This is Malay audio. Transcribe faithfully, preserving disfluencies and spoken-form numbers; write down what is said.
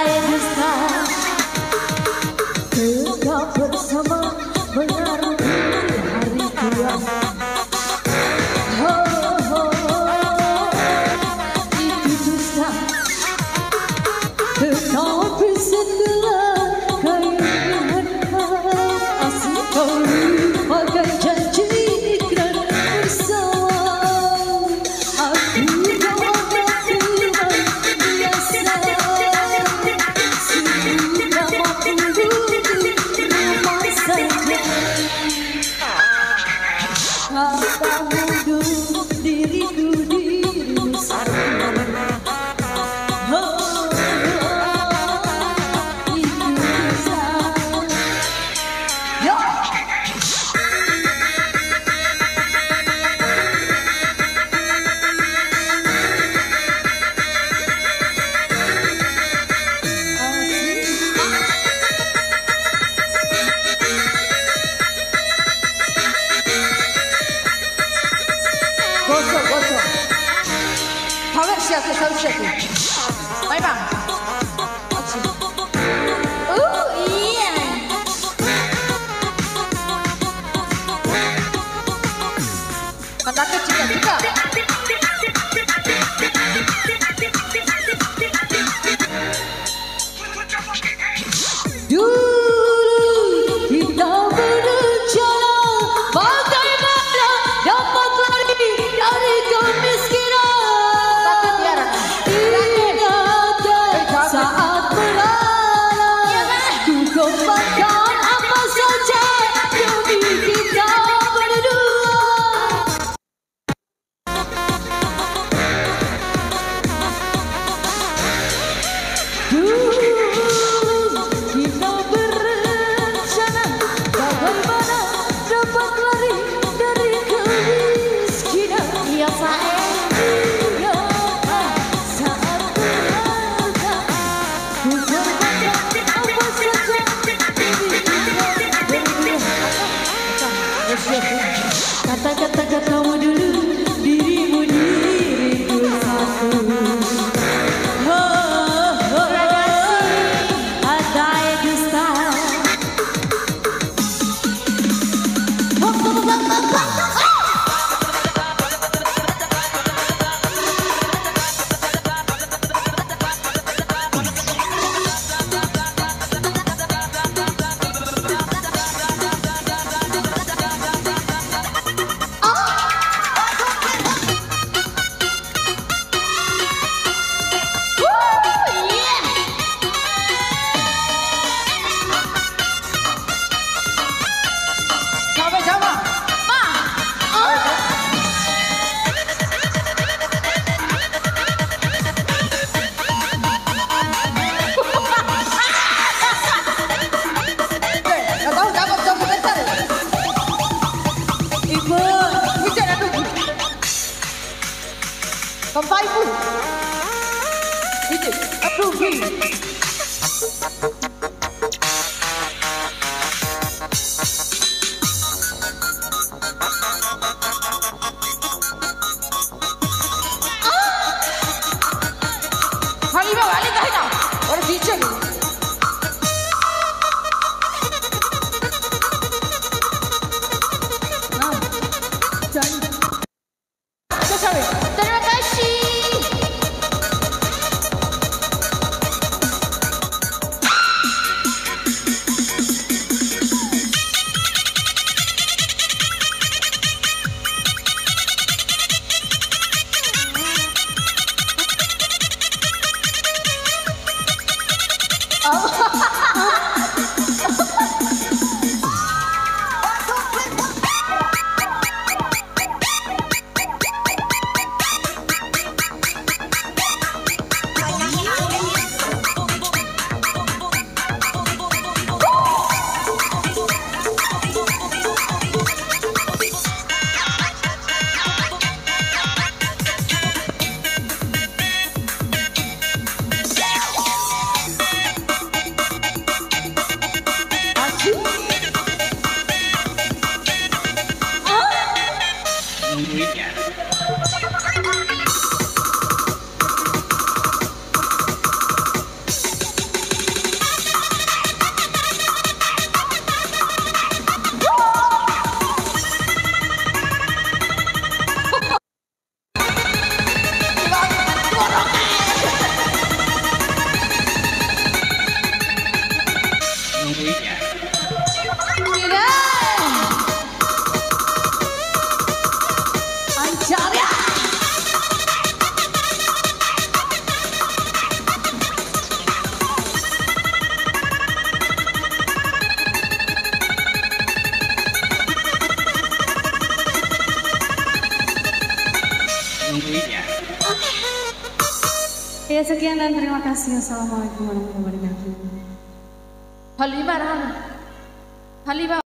dusta, tetap bersama mengarungi hari kiamat. Oh, oh, oh, itu dusta, tetapi setelah keinginan asli kau lupakan janji ikrar bersama. Aku kau akan teman biasa, sudah mampu duduk rumah saja. Kata mundur diriku dirimu sama. Oh, itu bisa. Yo. Gosok, gosok. Tarik siapa, tarik siapa. Baik bang. Oh iya. Katakan juga juga. Dulu kita berencana bagaimana dapat lari dari kemiskinan. Ingatkan saat berlalu, ku kembangkan apa saja demi kita berdua. Dulu kita berencana bagaimana dapat lari dari kemiskinan. Iya Pak. Ingatkan saat berharga, ku kembangkan apa saja demi kita berdua. Kata-kata kamu dulu, dirimu diriku satu. Sampai pun itu approve. Kali bawa balik dah dah. Orang teacher ni. Nah, jangan. Sorry. Terima kasih. Ya sekian dan terima kasih. Assalamualaikum warahmatullahi wabarakatuh. Halimah Rahana. Halimah.